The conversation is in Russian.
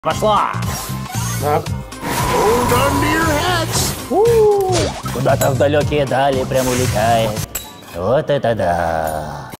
Пошла! Так. Hold on to your hats. Куда-то в далекие дали прям улетает. Вот это да!